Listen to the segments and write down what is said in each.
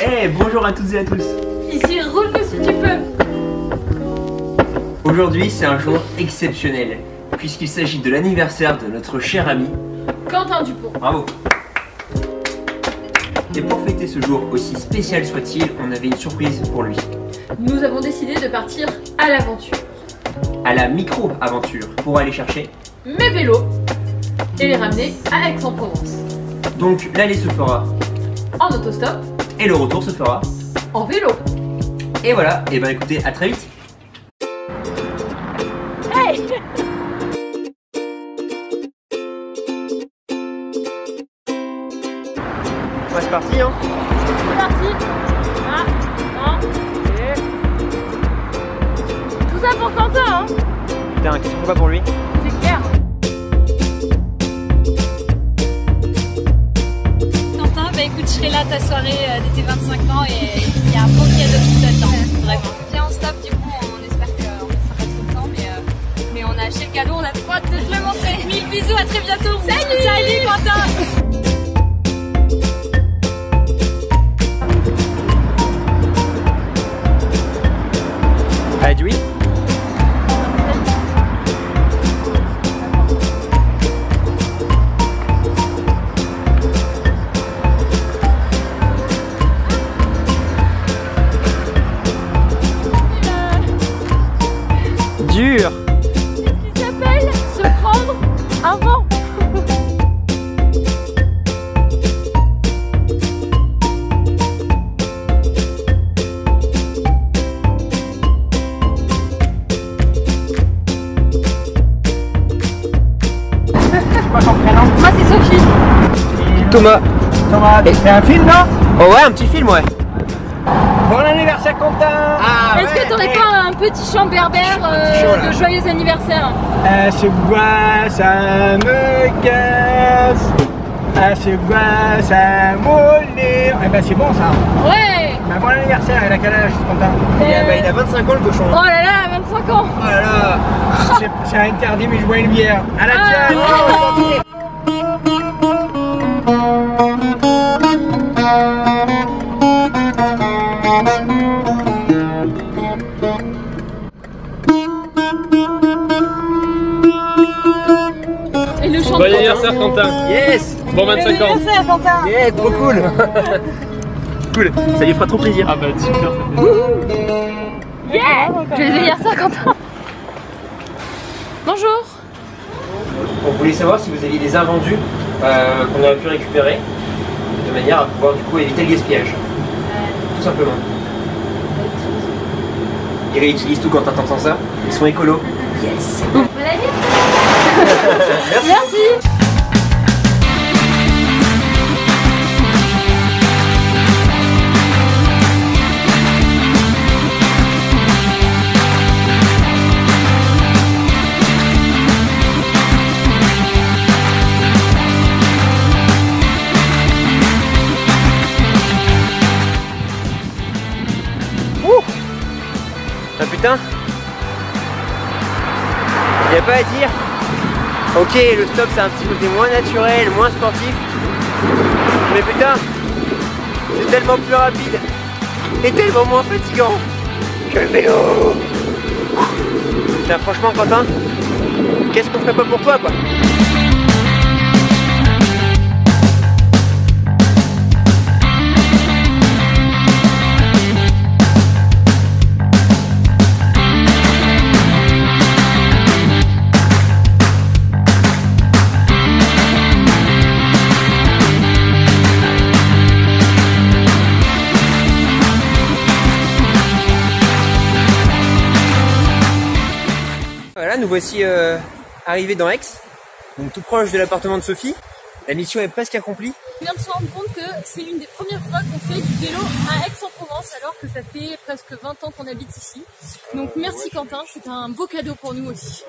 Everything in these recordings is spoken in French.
Hey, bonjour à toutes et à tous. Ici, roule-nous si tu peux. Aujourd'hui, c'est un jour exceptionnel, puisqu'il s'agit de l'anniversaire de notre cher ami Quentin Dupont. Bravo. Et pour fêter ce jour, aussi spécial soit-il, on avait une surprise pour lui. Nous avons décidé de partir à l'aventure. À la micro-aventure, pour aller chercher. Mes vélos et les ramener à Aix-en-Provence. Donc l'aller se fera En autostop, et le retour se fera. en vélo. Et voilà, et ben écoutez, à très vite. Hey! Ouais, c'est parti hein. C'est parti. Ah, non. Tout ça pour Quentin, hein? Putain, qu'est-ce qu'on fait pour lui? C'est clair. Quentin, bah écoute, je serai là ta soirée de tes 25 ans et il y a un beau cadeau qui t'attend, vraiment. Viens, on stop, du coup, on espère qu'on ne sera pas trop de temps, mais on a acheté le cadeau, on a trop hâte de te le montrer. Mille bisous, à très bientôt. Salut! Salut Quentin! Allez, dis oui. Dur. Ce qui s'appelle se prendre un vent. C'est quoi ton prénom? Moi, c'est Sophie. Thomas. Thomas, c'est un film, non? Oh ouais, un petit film, ouais. Bon anniversaire, Quentin! Ah, Est-ce que t'aurais pas un petit chant berbère chant, là. de joyeux anniversaire? Ce bois, ça me casse. Ce bois, ça m'olé. Eh ben c'est bon ça. Ouais! Ben, bon anniversaire, il a quel âge, Quentin? Il a 25 ans le cochon. Oh là là, 25 ans! Oh là là. C'est interdit, mais je bois une bière. À la tienne! Et le chant Bon de Quentin. anniversaire Quentin. Yes. Bon 25 ans. Yes, trop cool. Cool, ça lui fera trop plaisir. Ah bah super. Yeah! Joyeux anniversaire Quentin! Bonjour! On voulait savoir si vous aviez des invendus qu'on aurait pu récupérer de manière à pouvoir du coup éviter le gaspillage. Tout simplement. Ils réutilisent tout quand t'entends ça. Ils sont écolos. Yes. Bonne année! Merci! Ah putain. Y a pas à dire. Ok, le stop c'est un petit côté moins naturel, moins sportif. Mais putain, c'est tellement plus rapide et tellement moins fatigant que le vélo. Putain, franchement Quentin, qu'est-ce qu'on ferait pas pour toi quoi? Voilà, nous voici arrivés dans Aix, donc tout proche de l'appartement de Sophie. La mission est presque accomplie. On vient de se rendre compte que c'est une des premières fois qu'on fait du vélo à Aix-en-Provence alors que ça fait presque 20 ans qu'on habite ici. Donc merci Quentin, c'est un beau cadeau pour nous aussi.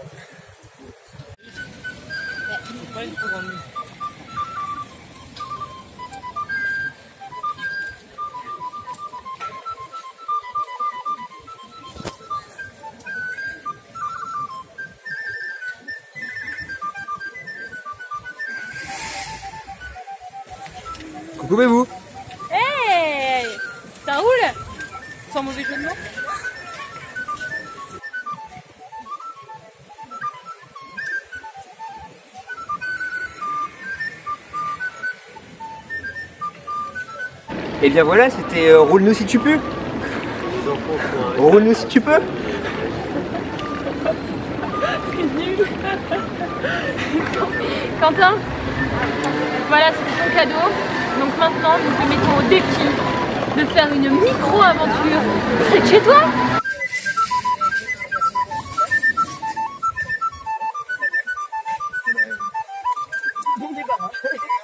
Coucou Bébou. Hey! Sans mauvais jeu de mots. Et bien voilà, c'était roule-nous si tu peux. Roule-nous si tu peux. Quentin, voilà, c'était ton cadeau. Donc maintenant, nous te mettons au défi de faire une micro-aventure près de chez toi. Bon débarras.